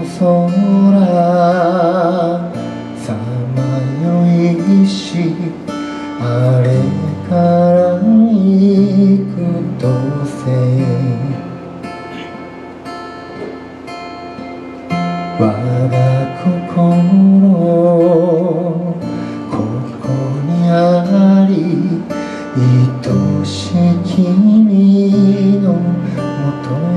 さまよいしあれから幾度せ我が心ここにあり愛しい君のもとへ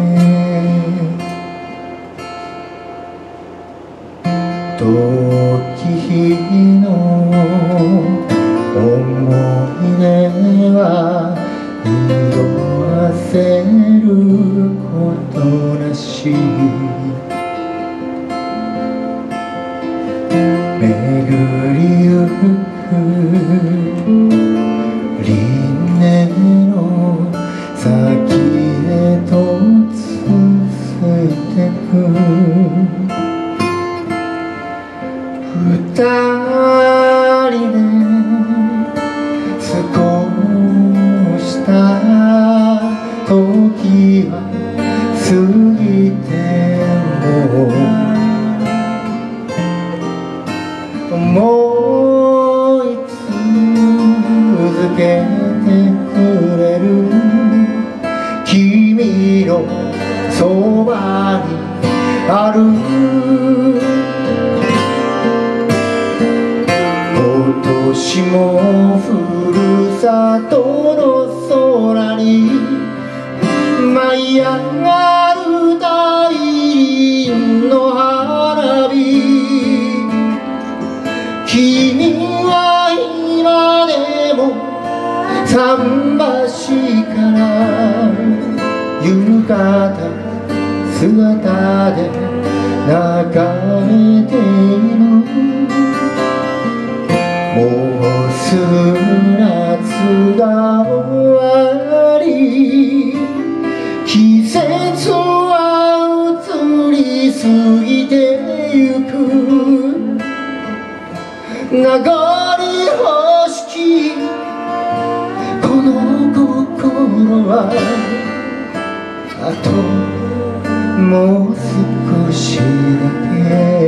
遠き日の思い出は色あせることなし巡りゆく輪廻の先へと続いてく二人で過ごした時は過ぎても思い続けてくれる君のそばにある今年もふるさとの空に舞い上がる大輪の花火君は今でも桟橋から浴衣姿で眺めているもうすぐ夏が終わり季節は移り過ぎてゆく名残惜しきこの心はあともう少しだけ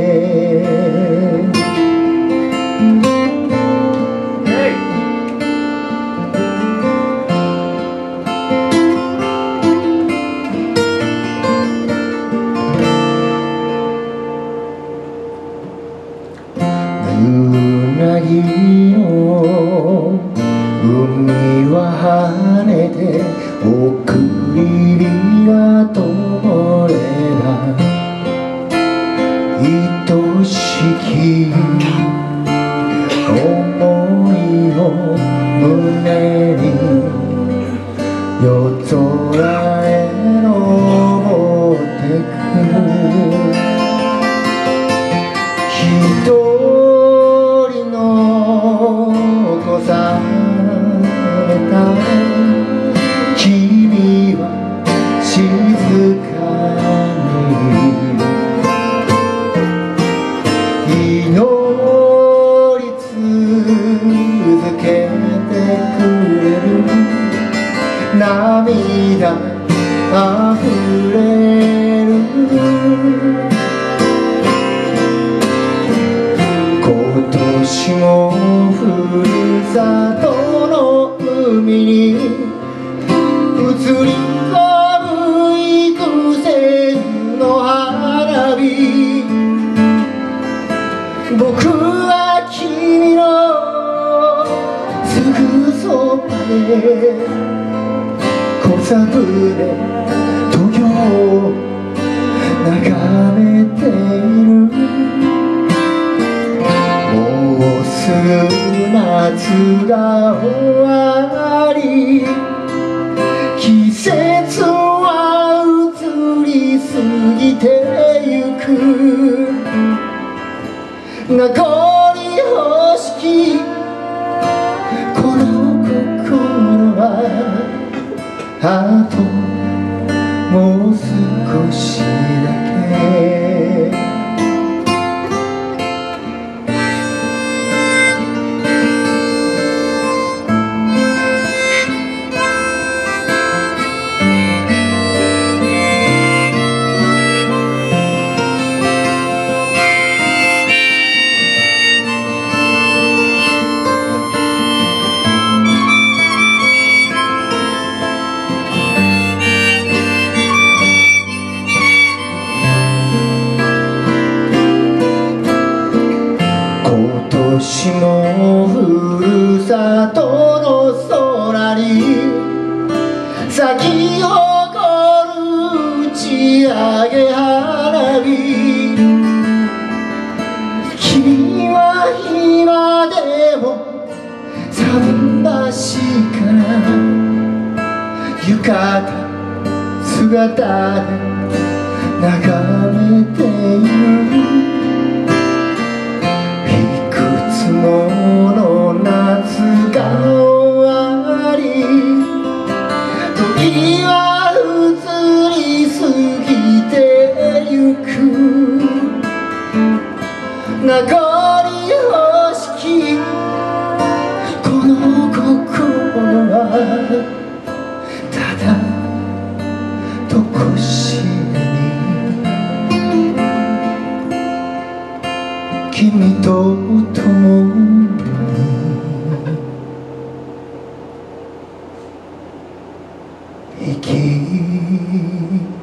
うなぎの海は跳ねて送り火が灯れない愛しき想いを胸に夜空へ登ってく一人の残された君は静かに祈り続けてくれる涙あふれる今年もふるさとの海に移り込む幾千の花火僕は君のすぐそばで小舟渡御を眺めているもうすぐ夏が終わり季節は移り過ぎてゆく名残惜しきこの心はあともう少しだけ浴衣姿で眺めているいくつもの夏が終わり時は移り過ぎてゆく名残惜しきこの心はただとこしえに君と共に生き